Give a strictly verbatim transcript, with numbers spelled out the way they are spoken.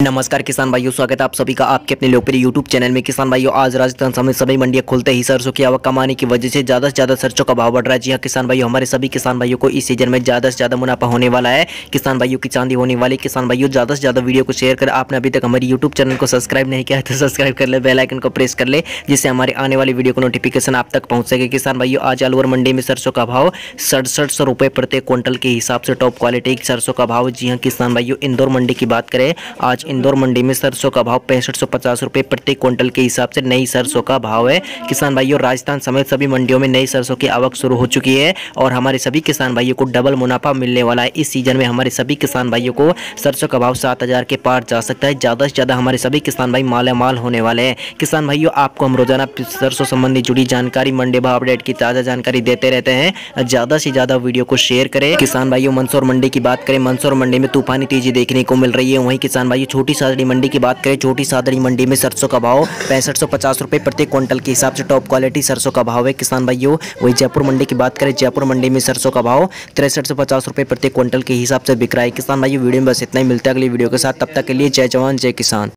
नमस्कार किसान भाइयों, स्वागत है आप सभी का आपके अपने लोकप्रिय यूट्यूब चैनल में। किसान भाइयों, आज राजस्थान समेत सभी मंडियां खुलते ही सरसों की आवक कम आने की वजह से ज्यादा से ज्यादा सरसों का भाव बढ़ रहा है। जी हाँ किसान भाइयों, हमारे सभी किसान भाइयों को इस सीजन में ज्यादा से ज्यादा मुनाफा होने वाला है। किसान भाइयों की चांदी होने वाली। किसान भाइयों, ज्यादा से ज्यादा वीडियो को शेयर कर, आपने अभी तक हमारे यूट्यूब चैनल को सब्सक्राइब नहीं किया है तो सब्सक्राइब कर ले, बेल आइकन को प्रेस कर ले, जिससे हमारे आने वाली वीडियो को नोटिफिकेशन आप तक पहुंच सके। किसान भाइयों, आज अलवर मंडी में सरसों का भाव सड़सठ सौ रुपये प्रति क्विंटल के हिसाब से टॉप क्वालिटी सरसों का भाव। जी हाँ किसान भाइयों, इंदौर मंडी की बात करें, आज इंदौर मंडी में सरसों का भाव पैंसठ सौ पचास रुपये प्रति क्विंटल के हिसाब से नई सरसों का भाव है। किसान भाइयों, राजस्थान समेत सभी मंडियों में नई सरसों की आवक शुरू हो चुकी है और हमारे सभी किसान भाइयों को डबल मुनाफा मिलने वाला है। इस सीजन में हमारे सभी किसान भाइयों को सरसों का भाव सात हजार के पार जा सकता है। ज्यादा से ज्यादा हमारे सभी किसान भाई माला माल होने वाले हैं। किसान भाइयों, आपको हम रोजाना सरसों संबंधी जुड़ी जानकारी, मंडी भाव अपडेट की ताजा जानकारी देते रहते हैं। ज्यादा से ज्यादा वीडियो को शेयर करें। किसान भाइयों, मंदसौर मंडी की बात करें, मंदसौर मंडी में तूफानी तेजी देखने को मिल रही है। वहीं किसान भाइयों, छोटी सादड़ी मंडी की बात करें, छोटी सादड़ी मंडी में सरसों का भाव पैंसठ सौ पचास रुपये प्रति क्विंटल के हिसाब से टॉप क्वालिटी सरसों का भाव है। किसान भाइयों, वही जयपुर मंडी की बात करें, जयपुर मंडी में सरसों का भाव तिरसठ सौ पचास रुपये प्रति क्विंटल के हिसाब से बिक रहा है। किसान भाइयों, वीडियो में बस इतना ही। मिलता है अगली वीडियो के साथ, तब तक के लिए जय जवान जय किसान।